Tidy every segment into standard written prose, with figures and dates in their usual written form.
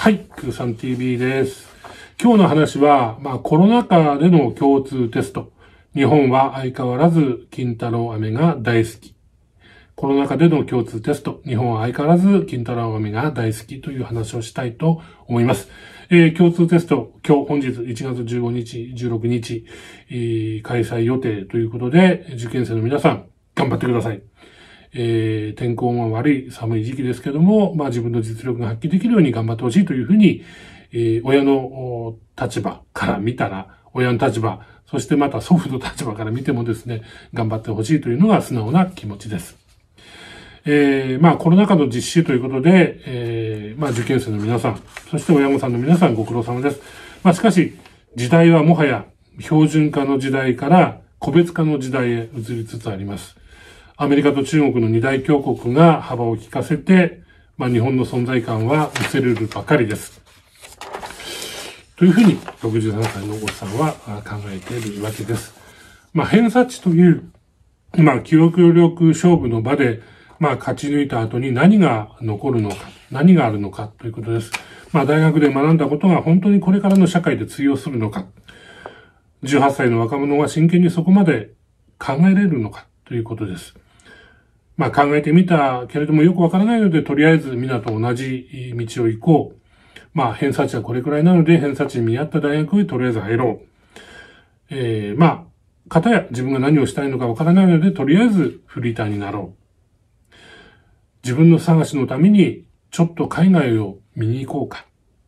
はい、くーさん TV です。今日の話は、コロナ禍での共通テスト。日本は相変わらず金太郎飴が大好き。コロナ禍での共通テスト。日本は相変わらず金太郎飴が大好きという話をしたいと思います。共通テスト、本日1月15日、16日、開催予定ということで、受験生の皆さん、頑張ってください。天候が悪い寒い時期ですけども、自分の実力が発揮できるように頑張ってほしいというふうに、親の立場から見たら、親の立場、そしてまた祖父の立場から見てもですね、頑張ってほしいというのが素直な気持ちです。コロナ禍の実施ということで、受験生の皆さん、そして親御さんの皆さんご苦労様です。しかし、時代はもはや標準化の時代から個別化の時代へ移りつつあります。アメリカと中国の二大強国が幅を利かせて、日本の存在感は薄れるばかりです。というふうに、63歳のおっさんは考えているわけです。偏差値という、記憶力勝負の場で、勝ち抜いた後に何が残るのか、何があるのかということです。大学で学んだことが本当にこれからの社会で通用するのか、18歳の若者が真剣にそこまで考えれるのかということです。考えてみたけれどもよくわからないので、とりあえず皆と同じ道を行こう。偏差値はこれくらいなので、偏差値に見合った大学へとりあえず入ろう。片や自分が何をしたいのかわからないので、とりあえずフリーターになろう。自分の探しのために、ちょっと海外を見に行こうか。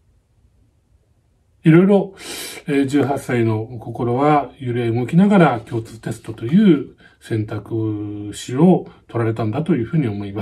いろいろ、18歳の心は揺れ動きながら共通テストという選択肢を取られたんだというふうに思います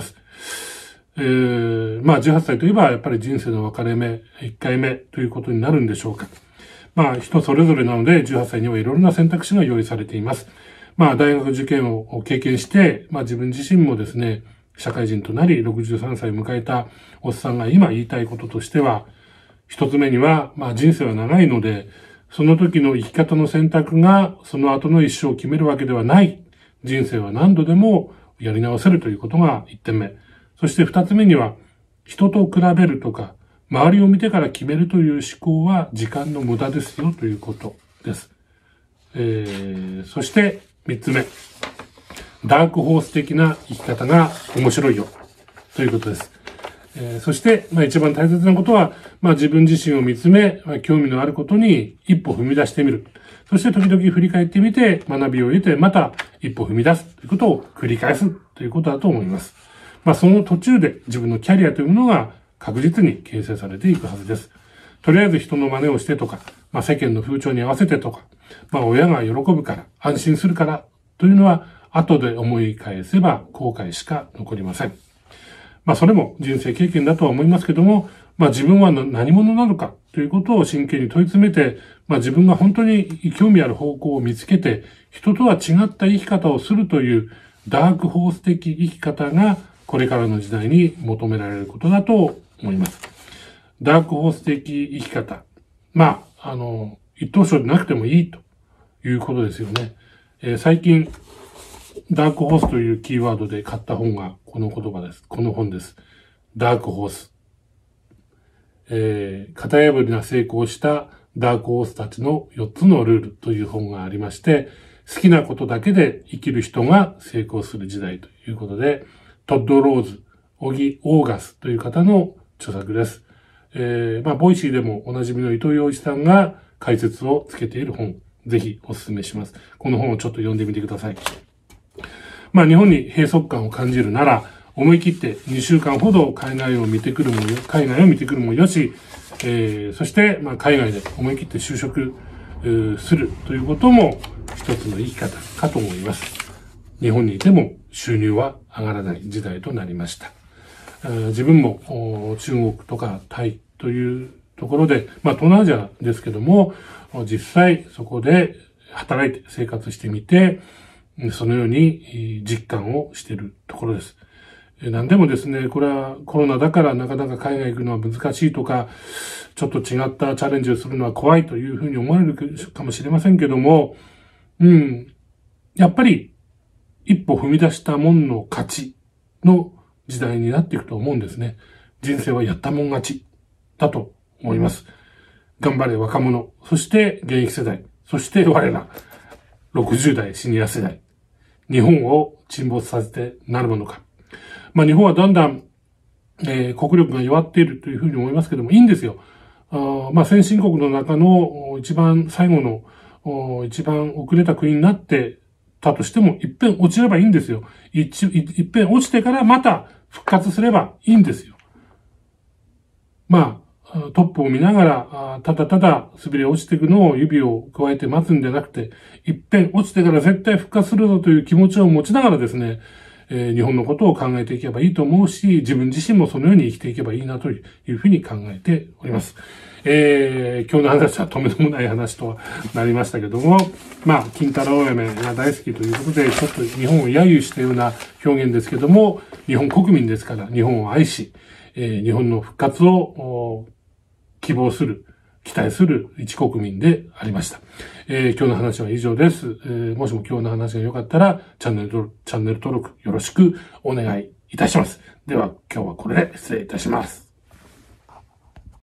。18歳といえばやっぱり人生の分かれ目、1回目ということになるんでしょうか。人それぞれなので18歳にはいろいろな選択肢が用意されています。大学受験を経験して、自分自身もですね、社会人となり63歳を迎えたおっさんが今言いたいこととしては、一つ目には、人生は長いので、その時の生き方の選択がその後の一生を決めるわけではない。人生は何度でもやり直せるということが一点目。そして二つ目には、人と比べるとか、周りを見てから決めるという思考は時間の無駄ですよということです。そして三つ目。ダークホース的な生き方が面白いよということです。そして、一番大切なことは、自分自身を見つめ、興味のあることに一歩踏み出してみる。そして時々振り返ってみて、学びを得て、また一歩踏み出すということを繰り返すということだと思います。その途中で自分のキャリアというものが確実に形成されていくはずです。とりあえず人の真似をしてとか、世間の風潮に合わせてとか、親が喜ぶから、安心するからというのは、後で思い返せば後悔しか残りません。それも人生経験だとは思いますけども、自分は何者なのかということを真剣に問い詰めて、自分が本当に興味ある方向を見つけて、人とは違った生き方をするというダークホース的生き方がこれからの時代に求められることだと思います。ダークホース的生き方。一等賞でなくてもいいということですよね。最近、ダークホースというキーワードで買った本がこの言葉です。この本です。ダークホース。型破りな成功したダークホースたちの4つのルールという本がありまして、好きなことだけで生きる人が成功する時代ということで、トッド・ローズ、オギ・オーガスという方の著作です。ボイシーでもおなじみの伊藤洋一さんが解説をつけている本、ぜひお勧めします。この本をちょっと読んでみてください。日本に閉塞感を感じるなら、思い切って2週間ほど海外を見てくるもよし、そして、海外で思い切って就職するということも一つの生き方かと思います。日本にいても収入は上がらない時代となりました。自分も中国とかタイというところで、東南アジアですけども、実際そこで働いて生活してみて、そのように実感をしているところです。何でもですね、これはコロナだからなかなか海外行くのは難しいとか、ちょっと違ったチャレンジをするのは怖いというふうに思われるかもしれませんけども、やっぱり一歩踏み出したもんの勝ちの時代になっていくと思うんですね。人生はやったもん勝ちだと思います。頑張れ若者、そして現役世代、そして我ら、60代シニア世代、日本を沈没させてなるものか。日本はだんだん、国力が弱っているというふうに思いますけども、いいんですよ。先進国の中の一番最後の、一番遅れた国になってたとしても、一遍落ちればいいんですよ。一遍落ちてからまた復活すればいいんですよ。トップを見ながら、ただただ滑り落ちていくのを指を加えて待つんじゃなくて、一遍落ちてから絶対復活するぞという気持ちを持ちながらですね、日本のことを考えていけばいいと思うし、自分自身もそのように生きていけばいいなというふうに考えております。今日の話はとめどもない話とはなりましたけども、金太郎飴が大好きということで、ちょっと日本を揶揄したような表現ですけども、日本国民ですから日本を愛し、日本の復活を希望する、期待する一国民でありました。今日の話は以上です。もしも今日の話が良かったら、チャンネル登録よろしくお願いいたします。では、今日はこれで失礼いたします。